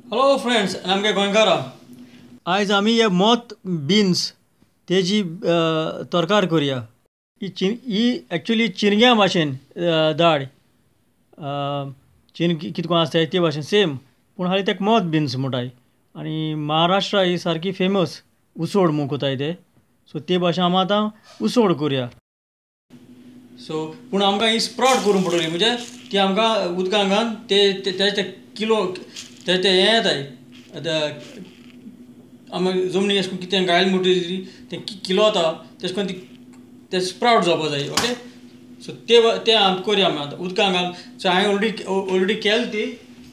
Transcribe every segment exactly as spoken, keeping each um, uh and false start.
Hello friends, I'm Konkani. आज आम्ही हे moth beans तेजी तोरकार करूया. ही चिन ही एक्चुअली चिरग्या भाशेन दाळ चिन कितको आसता ते भाशेन सेम पूण हाली तेका मोथ बीन्स म्हणटाय आनी महाराष्ट्रा ही सारकी फेमस उसोड म्हूण कोताय ते सो ते भाशेन आमी आतां उसोड करूया. सो पूण आमकां ही स्प्राउट करूंक पडटली म्हणजे ती आमकां उदकांत घालून ते तेजे ते किलो तेजे ते हें येताय आमी जमनी अशें करून कितें गायल म्हणटली तें किलो जाता तशें करून ती ते स्प्राउट जावपा जाय. ओके सो ते ते आमी करूया आमी आतां उदकांत घालून. सो हांवें ऑलरेडी ऑलरेडी केल्या ती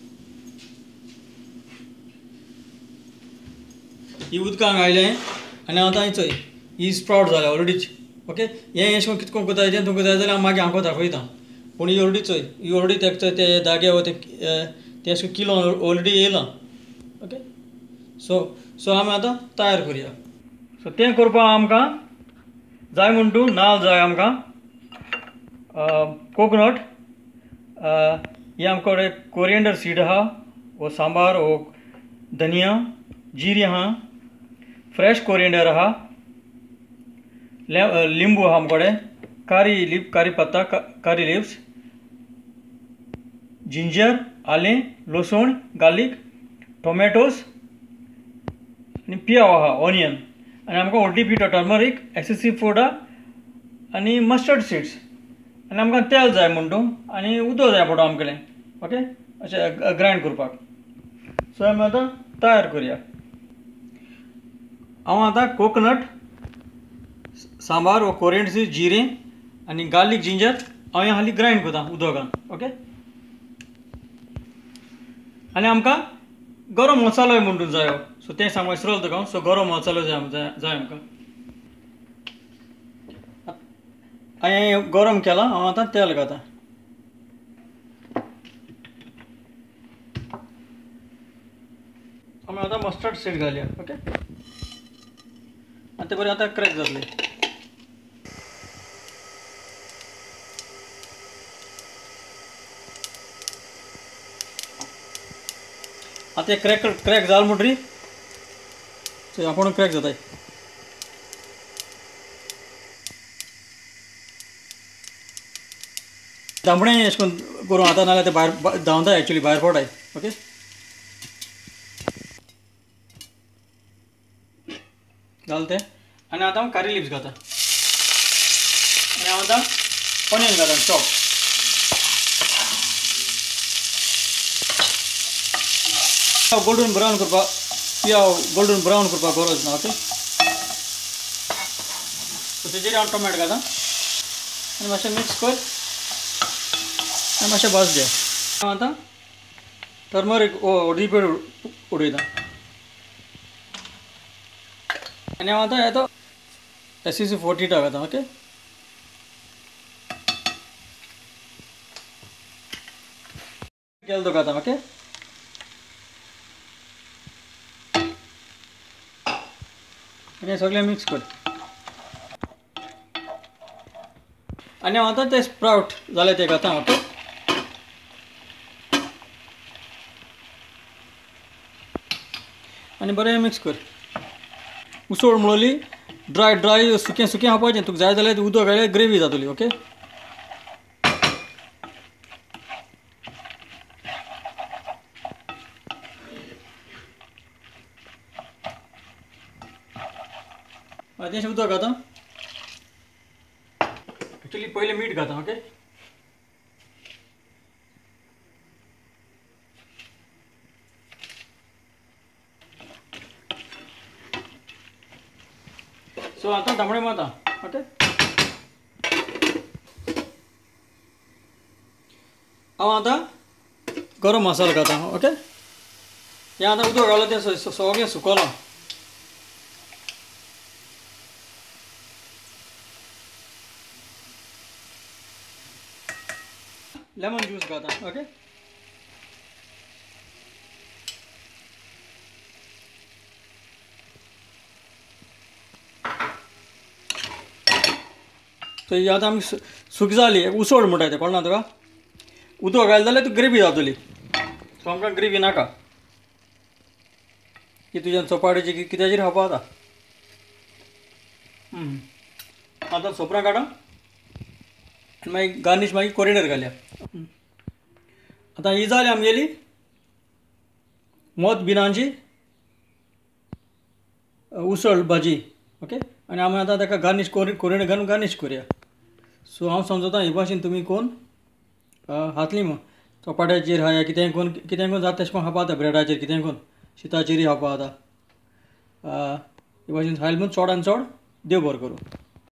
ही उदकांत घातलें आनी आतां चोय ही स्प्राउट जाल्या ऑलरेडीच. ओके हें अशें करून कितको कोताय तें तुमकां जाय जाल्यार हांव मागीर हांव दाखयता पूण ही ऑलरेडी चोय ही ऑलरेडी तेका ते जाग्यार ते ते अशें किलो ऑलरेडी येयलां. ओके सो सो आमी आतां तयार करूया. सो तें करपाक आमकां जाय म्हण तूं नाल्ल जाय आमकां कोकोनट ही आमचे कडेन कोरिएंडर सीड आहा वो सांबार वो धनिया जिरी आहा फ्रेश कोरिएंडर आहा लिंबू आहा आमचे कडेन कारी लीफ कारी पत्ता कारी लिव्स जिंजर आलें लसूण गार्लीक टोमॅटोज आनी पियाव आहा ऑनियन आनी आमकां हळदी पिठो टर्मरीक एक्सेसीव फोडा आनी मस्टर्ड सीड्स आनी आमकां तेल जाय म्हण तूं आनी उदक जाय पडटा आमगेलें. ओके अशें ग्रायंड करपाक. सो आमी आतां तयार करूया. हांव आतां कोकोनट सांबार वो कोरिएंडर सीड जिरें आनी गार्लीक जिंजर हांव हालीं ग्रायंड करता उदकान. ओके आनी आमकां गरम मसालो म्हण तूं जायो सो तें सांगूंक विसरलो तुका हांव. सो गरम मसालो जाय जाय आमकां. हांवें गरम केला हांव आतां तेल घालता. आमी आतां मस्टर्ड सीड घालया. ओके आनी तें बरें आतां क्रॅक जातलें. आतां तें क्रॅक क्रॅक जालें म्हणटरी सो आपूण क्रॅक जाताय. दामणें अशें करून करूं आतां नाल्यार ते भायर धांवताय एक्चुली भायर पडटाय. ओके घाल तें आनी आतां हांव कारी लिव्स घालता आनी हांव आतां ऑनियन घालता चॉप. गोल्डन ब्रावन करपाक पियाव गोल्डन ब्रावन करपाक गरज ना. ओके सो तेजेर हांव टोमॅटो घालता आनी मातशें मिक्स कर आनी मातशें भाज दे. हांव आतां टर्मरीक हळदी पिठो उडयता आनी हांव आतां येतो एसीसी फोर्टी टा घालता. ओके केलो तो घालता. ओके आनी सगळें मिक्स कर आनी हांव आतां ते स्प्राउट जाले ते घालता. ओके आनी बरें मिक्स कर. उसळ म्हणली ड्राय ड्राय सुकें सुकें खावपाचें तुका जाय जाल्यार उदक घाल्यार ग्रेवी जातली. ओके तेशें उदक घालता एक्चुली पयलें मीठ घालता. ओके सो आतां तांबडे मारता. ओके हांव आतां गरम मसालो घालता. ओके हें आतां उदक घालता तें सगळें सुकलां. लेमन ज्यूस घालता. ओके सो ही आतां आमी सुकी जाली उसळ म्हणटाय तें कळना तुका उदक घालें जाल्यार ती ग्रेवी जातली. सो आमकां ग्रेवी नाका. की तुज्यान चपाटेची की कित्याचेर खावपा जाता. आतां सोपरां काडा आनी मागीर गार्निश मागीर कोरिएंडर घालया. आतां ही जाली आमगेली मोथ बिनांची उसळ भाजी. ओके. आनी आमी आतां ताका गार्निश कोरि कोरिएंडर घालून गार्निश करुया. सो हांव समजता हे भाशेन तुमी कोण खातलीं मग चपाट्याचेर हा या कितेंय कोण कितेंय कोण जाता तशें करून खावपा जाता. ब्रेडाचेर कितेंय कोण शिताचेरूय खावपा जाता. हे भाशेन खायले म्हूण चड आनी चड देव बरें करूं.